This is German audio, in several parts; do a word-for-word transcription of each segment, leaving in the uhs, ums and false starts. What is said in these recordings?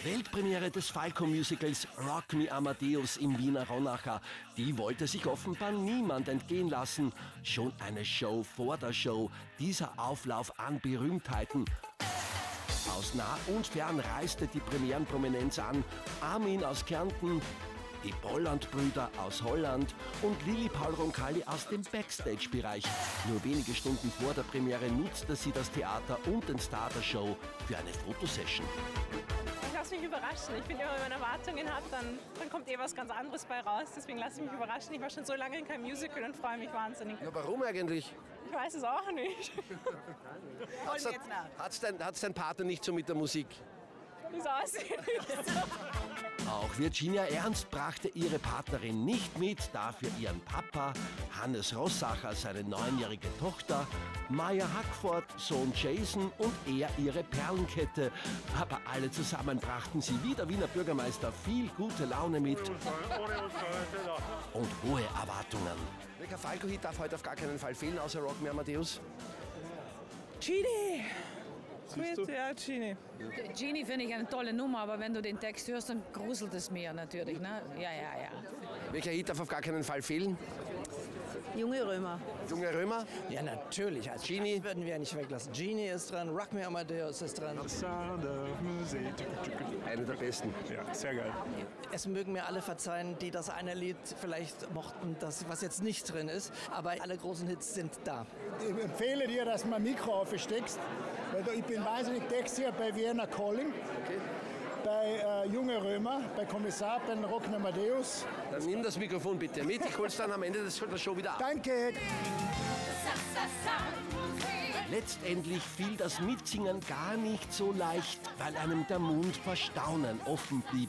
Weltpremiere des Falco-Musicals Rock Me Amadeus im Wiener Ronacher. Die wollte sich offenbar niemand entgehen lassen. Schon eine Show vor der Show. Dieser Auflauf an Berühmtheiten. Aus nah und fern reiste die Premierenprominenz an. Armin aus Kärnten, die Bolland-Brüder aus Holland und Lili Paul Roncalli aus dem Backstage-Bereich. Nur wenige Stunden vor der Premiere nutzte sie das Theater und den Star der Show für eine Fotosession. Ich lasse mich überraschen. Ich finde immer, wenn man Erwartungen hat, dann, dann kommt eh was ganz anderes bei raus. Deswegen lasse ich mich überraschen. Ich war schon so lange in keinem Musical und freue mich wahnsinnig. Ja, warum eigentlich? Ich weiß es auch nicht. Hat's dein, hat's dein Partner nicht so mit der Musik? Wie es aussieht. Auch Virginia Ernst brachte ihre Partnerin nicht mit, dafür ihren Papa, Hannes Rossacher seine neunjährige Tochter, Maya Hackford, Sohn Jason und er ihre Perlenkette. Aber alle zusammen brachten sie wie der Wiener Bürgermeister viel gute Laune mit und hohe Erwartungen. Welcher Falco-Hit darf heute auf gar keinen Fall fehlen, außer Rock Me Amadeus? Genie! Mit, ja, Genie. Genie finde ich eine tolle Nummer, aber wenn du den Text hörst, dann gruselt es mir natürlich. Ne? Ja, ja, ja. Welcher Hit darf auf gar keinen Fall fehlen? Junge Römer. Junge Römer? Ja, natürlich. Also Genie? Das würden wir nicht weglassen. Genie ist dran, Rock Me Amadeus ist dran. Sound of Music. Einer der besten. Ja, sehr geil. Es mögen mir alle verzeihen, die das eine Lied vielleicht mochten, das, was jetzt nicht drin ist. Aber alle großen Hits sind da. Ich empfehle dir, dass du ein Mikro aufsteckst, weil ich bin wahnsinnig Textier bei Vienna Calling. Okay. Bei äh, Junge Römer, bei Kommissar, bei Rock Me Amadeus. Dann nimm das Mikrofon bitte mit, ich hol's dann am Ende des- der Show wieder ab. Danke! Letztendlich fiel das Mitsingen gar nicht so leicht, weil einem der Mund vor Staunen offen blieb.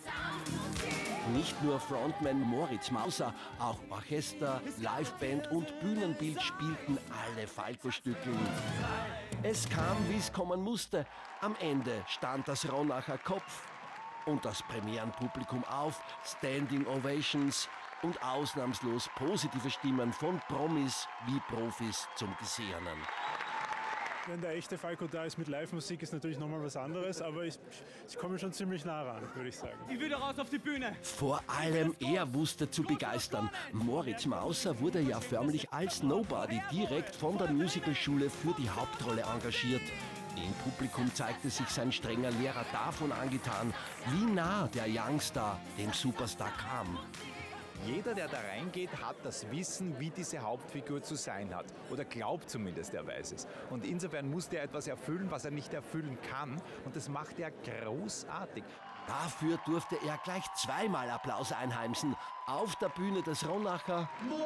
Nicht nur Frontman Moritz Mauser, auch Orchester, Liveband und Bühnenbild spielten alle Falco-Stücke. Es kam, wie es kommen musste. Am Ende stand das Ronacher Kopf und das Premierenpublikum auf, Standing Ovations und ausnahmslos positive Stimmen von Promis wie Profis zum Gesehenen. Wenn der echte Falco da ist mit Live-Musik, ist natürlich nochmal was anderes, aber ich, ich komme schon ziemlich nah ran, würde ich sagen. Ich will raus auf die Bühne. Vor allem er wusste zu begeistern. Moritz Mauser wurde ja förmlich als Nobody direkt von der Musicalschule für die Hauptrolle engagiert. Im Publikum zeigte sich sein strenger Lehrer davon angetan, wie nah der Youngstar dem Superstar kam. Jeder, der da reingeht, hat das Wissen, wie diese Hauptfigur zu sein hat. Oder glaubt zumindest, er weiß es. Und insofern musste er etwas erfüllen, was er nicht erfüllen kann. Und das macht er großartig. Dafür durfte er gleich zweimal Applaus einheimsen. Auf der Bühne des Ronacher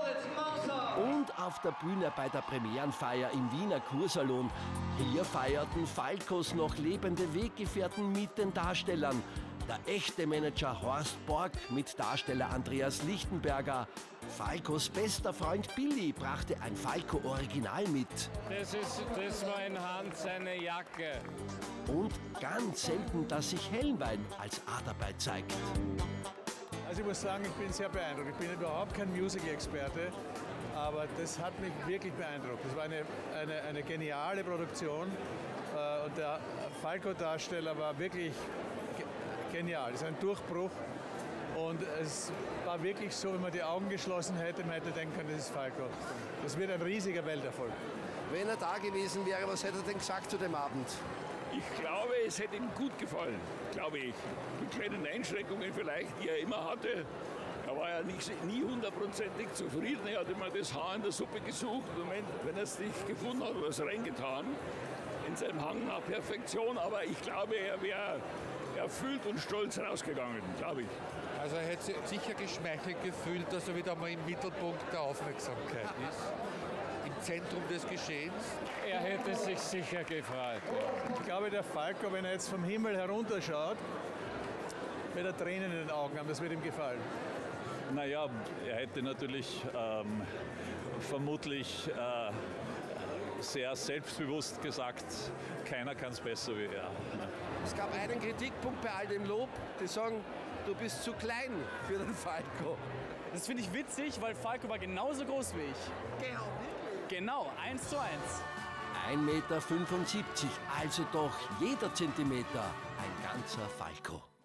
und auf der Bühne bei der Premierenfeier im Wiener Kursalon. Hier feierten Falcos noch lebende Weggefährten mit den Darstellern. Der echte Manager Horst Borg mit Darsteller Andreas Lichtenberger. Falcos bester Freund Billy brachte ein Falco-Original mit. Das, ist, das war in Hand seine Jacke. Und ganz selten, dass sich Hellenwein als A dabei zeigt. Also ich muss sagen, ich bin sehr beeindruckt. Ich bin überhaupt kein Musical-Experte, aber das hat mich wirklich beeindruckt. Das war eine, eine, eine geniale Produktion und der Falco-Darsteller war wirklich genial. Das ist ein Durchbruch und es war wirklich so, wenn man die Augen geschlossen hätte, man hätte denken können, das ist Falco. Das wird ein riesiger Welterfolg. Wenn er da gewesen wäre, was hätte er denn gesagt zu dem Abend? Ich glaube, es hätte ihm gut gefallen, glaube ich. Mit kleinen Einschränkungen vielleicht, die er immer hatte. Er war ja nicht, nie hundertprozentig zufrieden. Er hat immer das Haar in der Suppe gesucht. Und wenn er es nicht gefunden hat, hat er es reingetan. In seinem Hang nach Perfektion. Aber ich glaube, er wäre erfüllt und stolz rausgegangen, glaube ich. Also er hätte sich sicher geschmeichelt gefühlt, dass er wieder mal im Mittelpunkt der Aufmerksamkeit ist. Im Zentrum des Geschehens. Er hätte sich sicher gefreut. Ja. Ich glaube, der Falco, wenn er jetzt vom Himmel herunterschaut, wird er Tränen in den Augen haben. Das wird ihm gefallen. Naja, er hätte natürlich ähm, vermutlich äh, sehr selbstbewusst gesagt, keiner kann es besser wie er. Es gab einen Kritikpunkt bei all dem Lob, die sagen, du bist zu klein für den Falco. Das finde ich witzig, weil Falco war genauso groß wie ich. Genau, Genau, eins zu eins. ein Meter fünfundsiebzig, also doch jeder Zentimeter ein ganzer Falco.